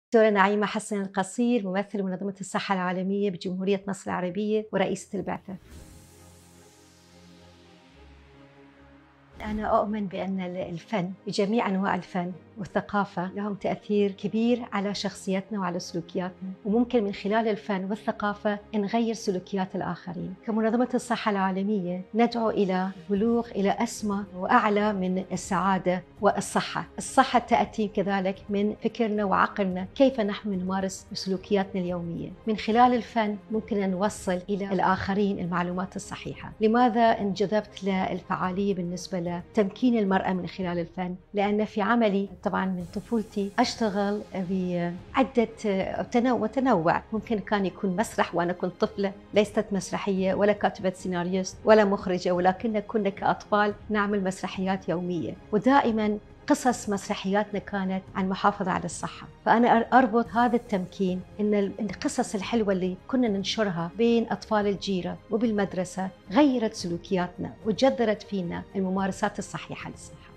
دكتورة نعيمة حسن القصير، ممثل منظمة الصحة العالمية بجمهورية مصر العربية ورئيسة البعثة. أنا أؤمن بأن الفن بجميع أنواع الفن والثقافة لهم تأثير كبير على شخصيتنا وعلى سلوكياتنا، وممكن من خلال الفن والثقافة نغير سلوكيات الآخرين. كمنظمة الصحة العالمية ندعو إلى بلوغ إلى أسمى وأعلى من السعادة والصحة. الصحة تأتي كذلك من فكرنا وعقلنا، كيف نحن نمارس سلوكياتنا اليومية. من خلال الفن ممكن أن نوصل إلى الآخرين المعلومات الصحيحة. لماذا انجذبت للفعالية بالنسبة لتمكين المرأة من خلال الفن؟ لأن في عملي طبعا من طفولتي أشتغل بعدة وتنوع. ممكن كان يكون مسرح وأنا كنت طفلة، ليست مسرحية ولا كاتبة سيناريست ولا مخرجة، ولكن كنا كأطفال نعمل مسرحيات يومية، ودائما قصص مسرحياتنا كانت عن المحافظة على الصحة. فأنا أربط هذا التمكين إن القصص الحلوة اللي كنا ننشرها بين أطفال الجيرة وبالمدرسة غيرت سلوكياتنا وجذرت فينا الممارسات الصحيحة للصحة.